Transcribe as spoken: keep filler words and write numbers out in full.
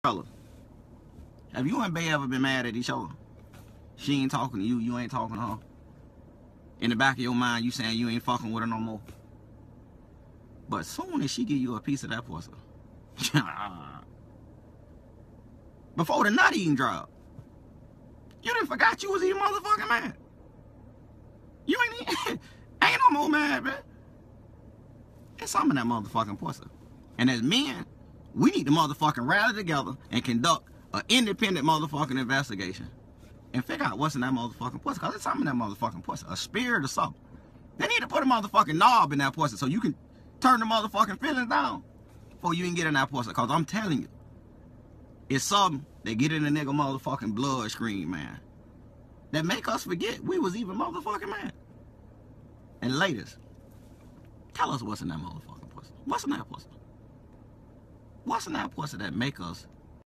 Fellas, have you and Bay ever been mad at each other? She ain't talking to you, you ain't talking to her. In the back of your mind, you saying you ain't fucking with her no more. But soon as she give you a piece of that pussy, before the nut eating drop, you done forgot you was even motherfucking mad. You ain't even, ain't no more mad, man. It's some of that motherfucking pussy. And as men, we need to motherfucking rally together and conduct an independent motherfucking investigation and figure out what's in that motherfucking pussy. Because it's something in that motherfucking pussy. A spirit or something. They need to put a motherfucking knob in that pussy so you can turn the motherfucking feelings down before you can get in that pussy. Because I'm telling you, it's something that get in the nigga motherfucking bloodstream, man, that make us forget we was even motherfucking mad. And ladies, tell us what's in that motherfucking pussy. What's in that pussy? What's in that pussy that make us